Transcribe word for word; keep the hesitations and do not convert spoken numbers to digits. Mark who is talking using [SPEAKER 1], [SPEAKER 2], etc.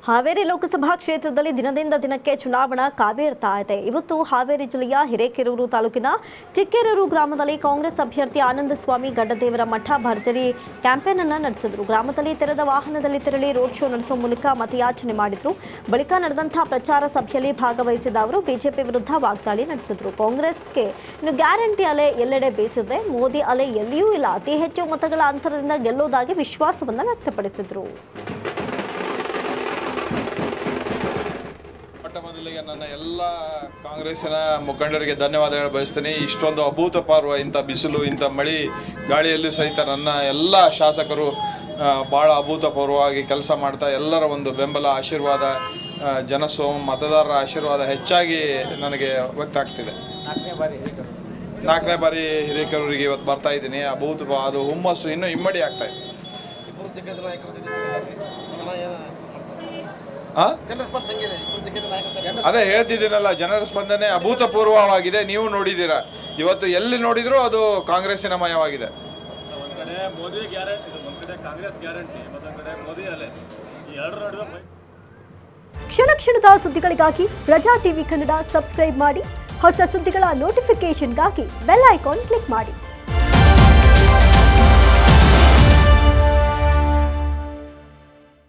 [SPEAKER 1] ಹಾವೇರಿ ಲೋಕಸಭಾ ಕ್ಷೇತ್ರದಲ್ಲಿ ದಿನದಿಂದ ದಿನಕ್ಕೆ ಚುನಾವಣಾ ಕಾವೇರ್ತಾ ಇದೆ. ಇವತ್ತು ಹಾವೇರಿ ಜಿಲ್ಲೆಯ ಹಿರೇಕೆರೂರು ತಾಲೂಕಿನ ಚಿಕ್ಕೇರೂರು ಗ್ರಾಮದಲ್ಲಿ ಕಾಂಗ್ರೆಸ್ ಅಭ್ಯರ್ಥಿ ಆನಂದಸ್ವಾಮಿ ಗಡ್ಡದೇವರ ಮಠ ಭರ್ಜರಿ ಕ್ಯಾಂಪೇನ್ ಅನ್ನು ನಡೆಸಿದರು. ಗ್ರಾಮದಲ್ಲಿ ತೆರೆದ ವಾಹನದಲ್ಲಿ ತೆರಳಿ ರೋಡ್ ಶೋ ನಡೆಸುವ ಮೂಲಕ ಮತಯಾಚನೆ ಮಾಡಿದರು. ಬಳಿಕ ನಡೆದಂತಹ ಪ್ರಚಾರ ಸಭೆಯಲ್ಲಿ ಭಾಗವಹಿಸಿದ ಅವರು ಬಿಜೆಪಿ ವಿರುದ್ಧ ವಾಗ್ದಾಳಿ ನಡೆಸಿದರು. ಕಾಂಗ್ರೆಸ್ಗೆ ಇನ್ನು ಗ್ಯಾರಂಟಿ ಅಲೆ ಎಲ್ಲೆಡೆ ಬೀಸಿದೆ, ಮೋದಿ ಅಲೆ ಎಲ್ಲಿಯೂ ಇಲ್ಲ, ಅತಿ ಹೆಚ್ಚು ಮತಗಳ ಅಂತರದಿಂದ ಗೆಲ್ಲುವುದಾಗಿ ವಿಶ್ವಾಸವನ್ನು ವ್ಯಕ್ತಪಡಿಸಿದರು.
[SPEAKER 2] ಮೊದಲಿಗೆ ನನ್ನ ಎಲ್ಲ ಕಾಂಗ್ರೆಸ್ಸಿನ ಮುಖಂಡರಿಗೆ ಧನ್ಯವಾದಗಳು ಬಯಸ್ತೀನಿ. ಇಷ್ಟೊಂದು ಅಭೂತಪೂರ್ವ ಇಂಥ ಬಿಸಿಲು ಇಂಥ ಮಳೆ ಗಾಳಿಯಲ್ಲೂ ಸಹಿತ ನನ್ನ ಎಲ್ಲ ಶಾಸಕರು ಭಾಳ ಅಭೂತಪೂರ್ವವಾಗಿ ಕೆಲಸ ಮಾಡ್ತಾ ಎಲ್ಲರ ಒಂದು ಬೆಂಬಲ ಆಶೀರ್ವಾದ ಜನಸೋಮ ಮತದಾರರ ಆಶೀರ್ವಾದ ಹೆಚ್ಚಾಗಿ ನನಗೆ ವ್ಯಕ್ತ ಆಗ್ತಿದೆ. ನಾಲ್ಕನೇ ಬಾರಿ ಹಿರೇಕೆರೂರಿಗೆ ಇವತ್ತು ಬರ್ತಾ ಇದ್ದೀನಿ. ಅಭೂತಪೂರ್ವ ಅದು ಹುಮ್ಮಸ್ಸು ಇನ್ನೂ ಇಮ್ಮಡಿ ಆಗ್ತಾ ಇದೆ. ಅದೇ ಹೇಳ್ತಿದ್ದೀನಲ್ಲ, ಜನರ ಸ್ಪಂದನೆ ಅಭೂತಪೂರ್ವವಾಗಿದೆ. ನೀವು ನೋಡಿದ್ದೀರಾ, ಇವತ್ತು ಎಲ್ಲಿ ನೋಡಿದ್ರು ಅದು ಕಾಂಗ್ರೆಸ್ಸಿನ ಮಯವಾಗಿದೆ.
[SPEAKER 1] ಕ್ಷಣ ಕ್ಷಣದ ಸುದ್ದಿಗಳಿಗಾಗಿ ಪ್ರಜಾ ಟಿವಿ ಕನ್ನಡ ಸಬ್ಸ್ಕ್ರೈಬ್ ಮಾಡಿ. ಹೊಸ ಸುದ್ದಿಗಳ ನೋಟಿಫಿಕೇಶನ್ಗಾಗಿ ಬೆಲ್ ಐಕಾನ್ ಕ್ಲಿಕ್ ಮಾಡಿ.